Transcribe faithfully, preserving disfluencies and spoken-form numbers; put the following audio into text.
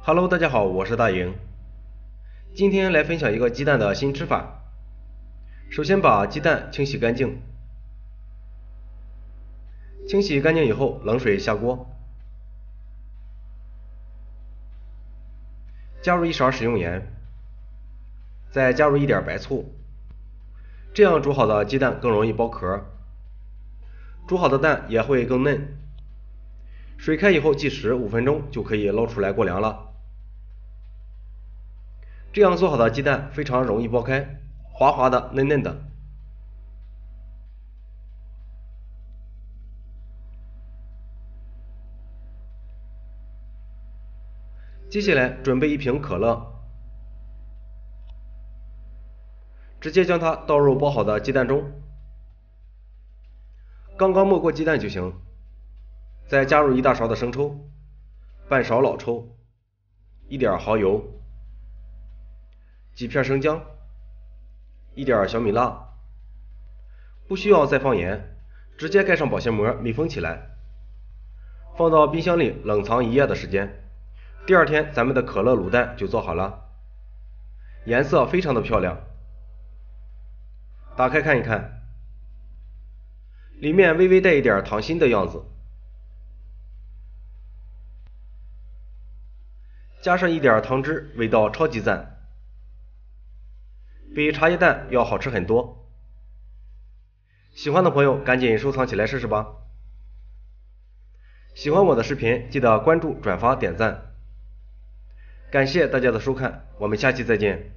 Hello，大家好，我是大营。今天来分享一个鸡蛋的新吃法。首先把鸡蛋清洗干净，清洗干净以后，冷水下锅，加入一勺食用盐，再加入一点白醋，这样煮好的鸡蛋更容易剥壳，煮好的蛋也会更嫩。水开以后计时五分钟就可以捞出来过凉了。这样做好的鸡蛋非常容易剥开，滑滑的、嫩嫩的。接下来准备一瓶可乐，直接将它倒入剥好的鸡蛋中，刚刚没过鸡蛋就行。再加入一大勺的生抽，半勺老抽，一点蚝油，几片生姜，一点小米辣，不需要再放盐，直接盖上保鲜膜密封起来，放到冰箱里冷藏一夜的时间。第二天咱们的可乐卤蛋就做好了，颜色非常的漂亮。打开看一看，里面微微带一点溏心的样子，加上一点汤汁，味道超级赞，比茶叶蛋要好吃很多。喜欢的朋友赶紧收藏起来试试吧。喜欢我的视频记得关注、转发、点赞。感谢大家的收看，我们下期再见。